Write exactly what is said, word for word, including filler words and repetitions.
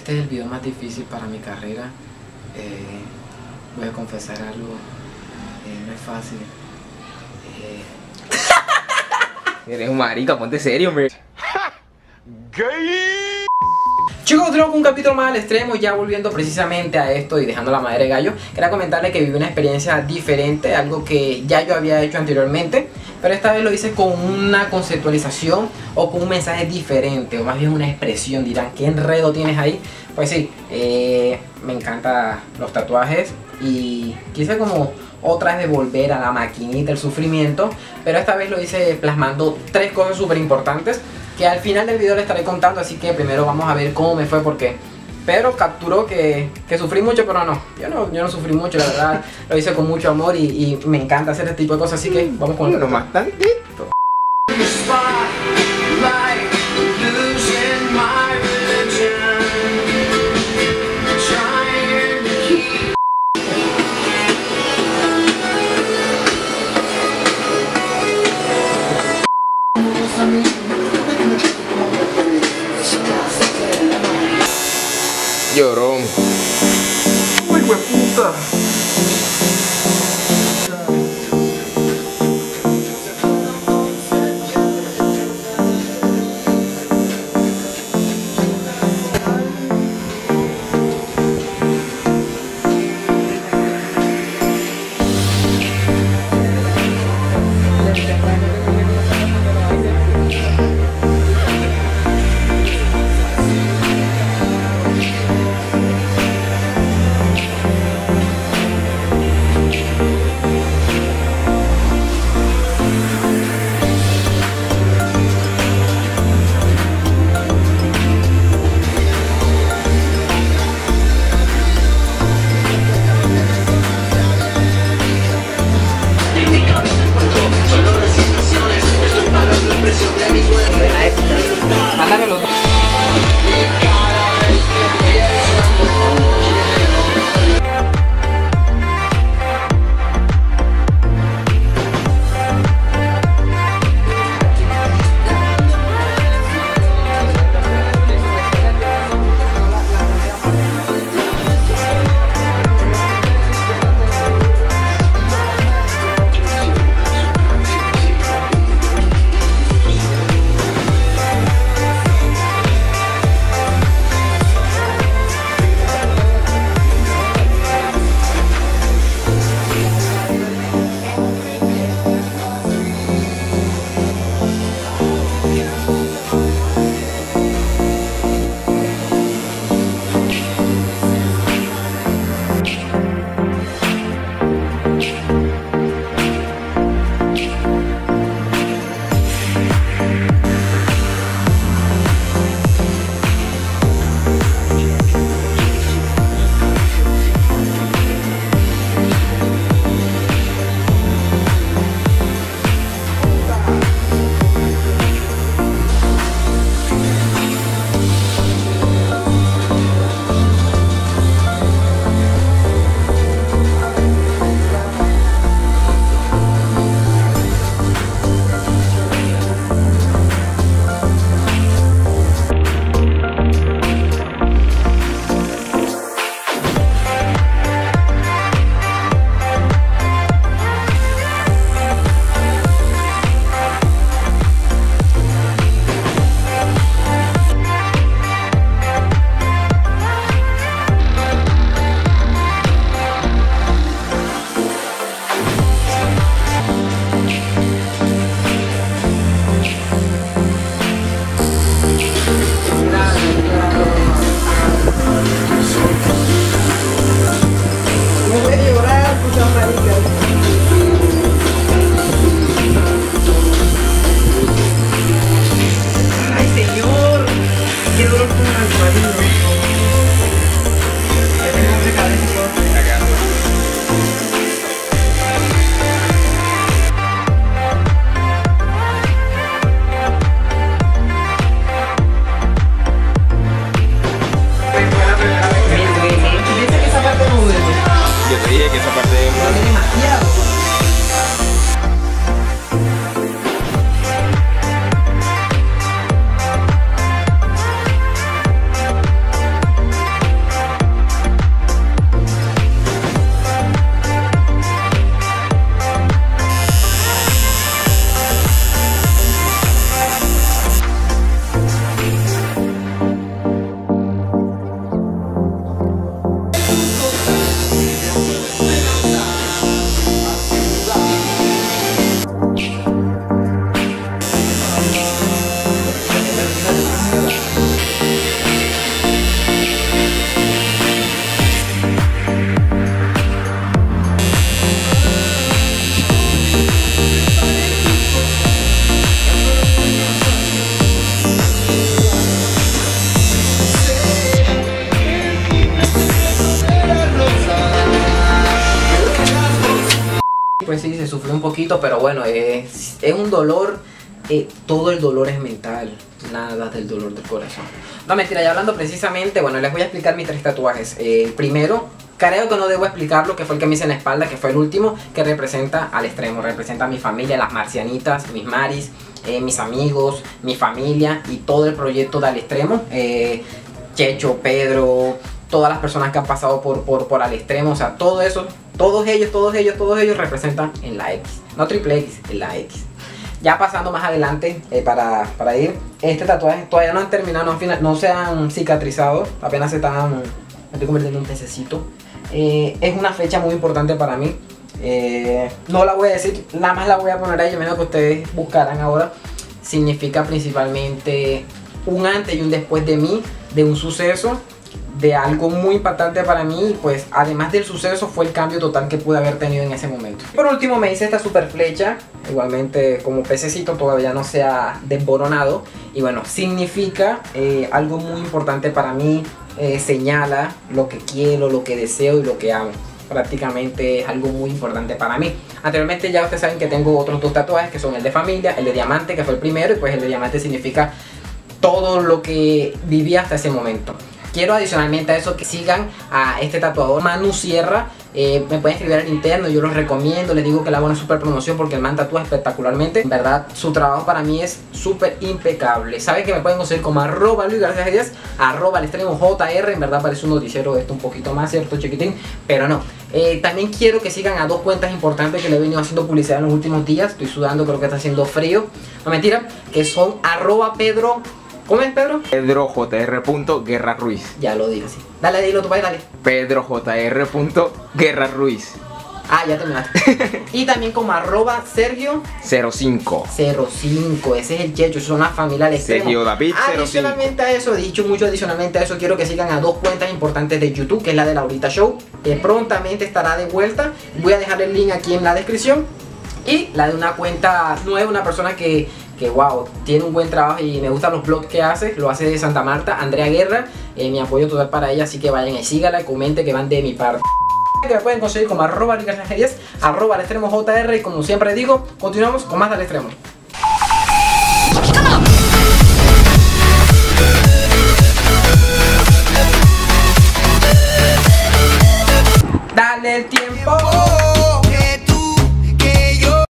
Este es el video más difícil para mi carrera. Eh, voy a confesar algo. Eh, no es fácil. Eh... Eres un marica, ponte serio, hombre. ¡Gay! Chicos, tenemos un capítulo más al extremo, ya volviendo precisamente a esto y dejando la madre de gallo. Quería comentarles que viví una experiencia diferente, algo que ya yo había hecho anteriormente, pero esta vez lo hice con una conceptualización o con un mensaje diferente, o más bien una expresión. Dirán, ¿qué enredo tienes ahí? Pues sí, eh, me encantan los tatuajes y quise como otra vez de volver a la maquinita, el sufrimiento, pero esta vez lo hice plasmando tres cosas súper importantes que al final del video les estaré contando, así que primero vamos a ver cómo me fue, porque Pedro capturó que, que sufrí mucho, pero no, yo no, yo no sufrí mucho, la verdad, lo hice con mucho amor y, y me encanta hacer este tipo de cosas, así que vamos con uno más tantito. Llorón. Uy, hueputa. Mándamelo. pues sí, se sufrió un poquito, pero bueno, es, es un dolor, eh, todo el dolor es mental, nada del dolor del corazón. No, mentira, ya hablando precisamente, bueno, les voy a explicar mis tres tatuajes. Eh, primero, creo que no debo explicarlo, que fue el que me hice en la espalda, que fue el último, que representa al extremo, representa a mi familia, las marcianitas, mis maris, eh, mis amigos, mi familia y todo el proyecto de Al Extremo. Eh, Checho, Pedro, todas las personas que han pasado por, por, por Al Extremo, o sea, todo eso, todos ellos, todos ellos, todos ellos representan en la X, no triple X, en la X. Ya pasando más adelante, eh, para, para ir, este tatuaje todavía no han terminado, no, han final, no se han cicatrizado, apenas se están, me estoy convirtiendo en un pececito. Eh, es una fecha muy importante para mí, eh, no la voy a decir, nada más la voy a poner ahí, menos que ustedes buscarán ahora. Significa principalmente un antes y un después de mí, de un suceso, de algo muy impactante para mí. Pues además del suceso fue el cambio total que pude haber tenido en ese momento. Por último me hice esta super flecha, igualmente como pececito, todavía no se ha desboronado. Y bueno, significa eh, algo muy importante para mí, eh, señala lo que quiero, lo que deseo y lo que amo. Prácticamente es algo muy importante para mí. Anteriormente ya ustedes saben que tengo otros dos tatuajes, que son el de familia, el de diamante, que fue el primero, y pues el de diamante significa todo lo que viví hasta ese momento. Quiero adicionalmente a eso que sigan a este tatuador, Manu Sierra. Eh, me pueden escribir al interno, yo los recomiendo, les digo que le hago una super promoción porque el man tatúa espectacularmente. En verdad, su trabajo para mí es súper impecable. Saben que me pueden conseguir como arroba Luis García Díaz, arroba al extremo J R. En verdad parece un noticiero esto un poquito más, cierto, chiquitín, pero no. Eh, también quiero que sigan a dos cuentas importantes que le he venido haciendo publicidad en los últimos días. Estoy sudando, creo que está haciendo frío. No, mentira, que son arroba Pedro... ¿Cómo es, Pedro? Pedro J R. Guerra Ruiz. Ya lo dije, sí. Dale, dilo tu país, dale. Pedro J R. Guerra Ruiz. Ah, ya terminaste. Y también como arroba Sergio cero cinco. cero cinco, ese es el Checho, son una familia al extremo. Sergio David cero cinco. Adicionalmente a eso, dicho mucho adicionalmente a eso, quiero que sigan a dos cuentas importantes de YouTube, que es la de Laurita Show, que prontamente estará de vuelta. Voy a dejar el link aquí en la descripción. Y la de una cuenta nueva, una persona que, que wow, tiene un buen trabajo y me gustan los vlogs que hace, lo hace de Santa Marta, Andrea Guerra. Eh, mi apoyo total para ella, así que vayan y sígala, comenten que van de mi parte. Que me pueden conseguir como arroba Luis García Díaz, arroba al extremo J R, y como siempre digo, continuamos con más del extremo.